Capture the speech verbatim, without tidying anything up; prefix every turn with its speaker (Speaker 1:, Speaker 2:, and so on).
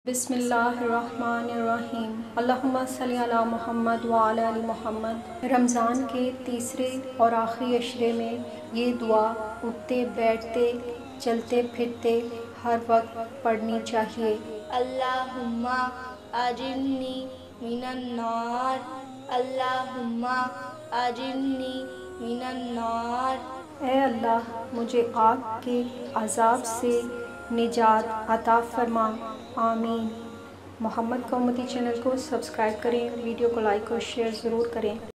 Speaker 1: बिस्मिल्लाहिर्रहमानिर्रहीम। अल्लाहुम्मा सल्ली अला मुहम्मद व अला आलि मुहम्मद। रमज़ान के तीसरे और आखिरी अशरे में ये दुआ उठते बैठते चलते फिरते हर वक्त पढ़नी चाहिए।
Speaker 2: अल्लाहुम्मा अजिरनी मिनन नार, अल्लाहुम्मा अजिरनी मिनन नार।
Speaker 1: ए अल्लाह, मुझे आग के अज़ाब से निजात अता फरमा। आमीन। मोहम्मद कौमुदी चैनल को सब्सक्राइब करें, वीडियो को लाइक और शेयर ज़रूर करें।